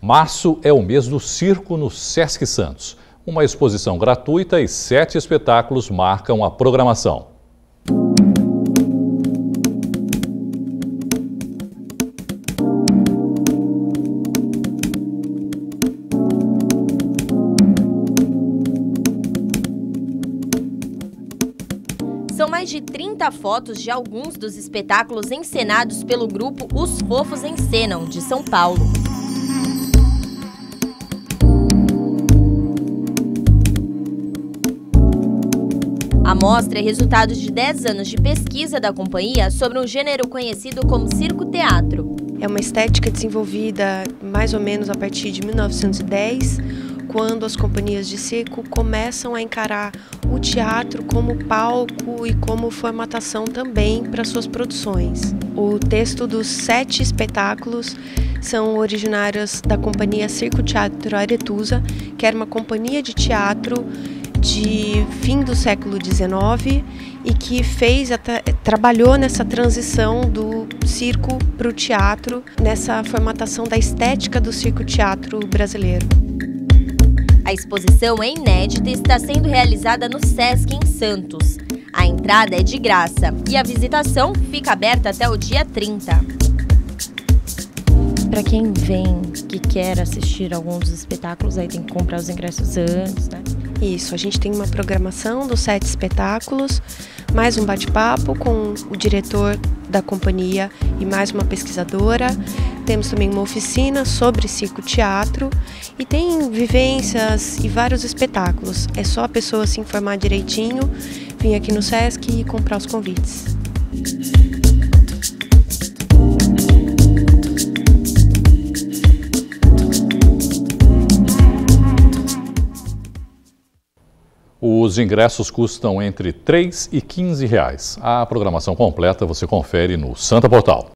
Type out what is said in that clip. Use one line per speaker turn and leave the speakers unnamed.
Março é o mês do circo no Sesc Santos. Uma exposição gratuita e 7 espetáculos marcam a programação.
São mais de 30 fotos de alguns dos espetáculos encenados pelo grupo Os Fofos Encenam, de São Paulo. A mostra é resultado de 10 anos de pesquisa da companhia sobre um gênero conhecido como circo-teatro.
É uma estética desenvolvida mais ou menos a partir de 1910, quando as companhias de circo começam a encarar o teatro como palco e como formatação também para suas produções. O texto dos 7 espetáculos são originários da companhia Circo Teatro Aretusa, que era uma companhia de teatro de fim do século XIX e que trabalhou nessa transição do circo para o teatro, nessa formatação da estética do circo-teatro brasileiro.
A exposição é inédita e está sendo realizada no Sesc em Santos. A entrada é de graça e a visitação fica aberta até o dia 30. Para quem vem, que quer assistir alguns dos espetáculos, aí tem que comprar os ingressos antes, né?
Isso, a gente tem uma programação dos 7 espetáculos, mais um bate-papo com o diretor da companhia e mais uma pesquisadora. Temos também uma oficina sobre circo-teatro e tem vivências e vários espetáculos. É só a pessoa se informar direitinho, vir aqui no Sesc e comprar os convites.
Os ingressos custam entre R$ 3 e R$ 15. A programação completa você confere no Santa Portal.